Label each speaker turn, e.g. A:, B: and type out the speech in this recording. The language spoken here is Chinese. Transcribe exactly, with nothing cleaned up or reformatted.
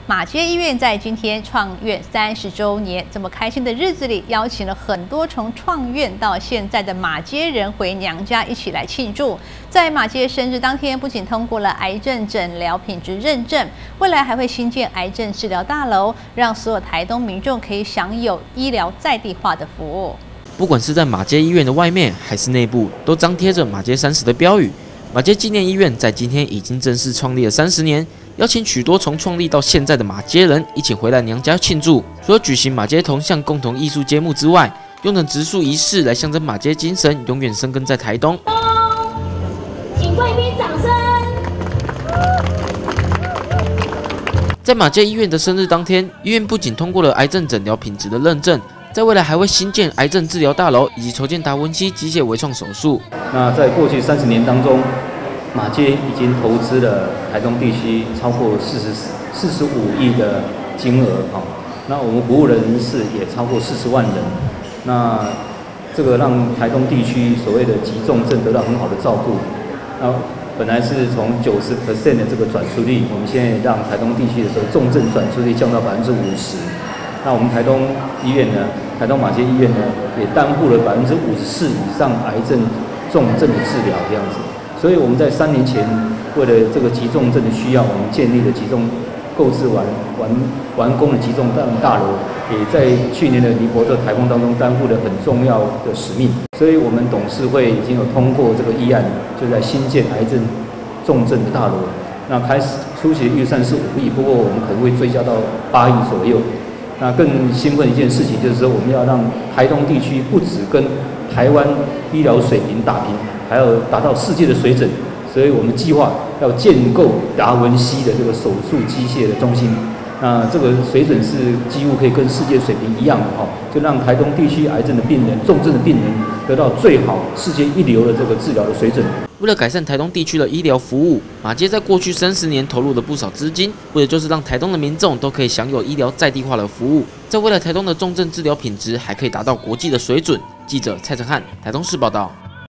A: 马偕医院在今天创院三十周年，这么开心的日子里，邀请了很多从创院到现在的马偕人回娘家一起来庆祝。在马偕生日当天，不仅通过了癌症诊疗品质认证，未来还会新建癌症治疗大楼，让所有台东民众可以享有医疗在地化的服务。
B: 不管是在马偕医院的外面还是内部，都张贴着马偕三十的标语。马偕纪念医院在今天已经正式创立了三十年，邀请许多从创立到现在的马偕人一起回来娘家庆祝。除了举行马偕铜像共同艺术节目之外，用等植树仪式来象征马偕精神永远生根在台东。
C: 请贵宾掌声。
B: 在马偕医院的生日当天，医院不仅通过了癌症诊疗品质的认证，在未来还会新建癌症治疗大楼以及筹建达文西机械微创手术。
D: 那在过去三十年当中，马偕已经投资了台东地区超过四十四十五亿的金额哈。那我们服务的人士也超过四十万人。那这个让台东地区所谓的急重症得到很好的照顾。那本来是从九十 percent 的这个转出率，我们现在让台东地区的时候重症转出率降到百分之五十。那我们台东医院呢，台东马偕医院呢，也担负了百分之五十四以上癌症重症的治疗这样子。所以我们在三年前，为了这个急重症的需要，我们建立了急重购置完完完工的急重症大楼，也在去年的尼泊特台风当中担负了很重要的使命。所以我们董事会已经有通过这个议案，就在新建癌症重症的大楼。那开始初期的预算是五亿，不过我们可能会追加到八亿左右。那更兴奋的一件事情就是说，我们要让台东地区不只跟台湾医疗水平打平，还要达到世界的水准。所以我们计划要建构达文西的这个手术机械的中心。那这个水准是几乎可以跟世界水平一样的哈，就让台东地区癌症的病人、重症的病人得到最好、世界一流的这个治疗的水准。
B: 为了改善台东地区的医疗服务，马偕在过去三十年投入了不少资金，为的就是让台东的民众都可以享有医疗在地化的服务。在未来台东的重症治疗品质还可以达到国际的水准。记者蔡成汉，台东市报道。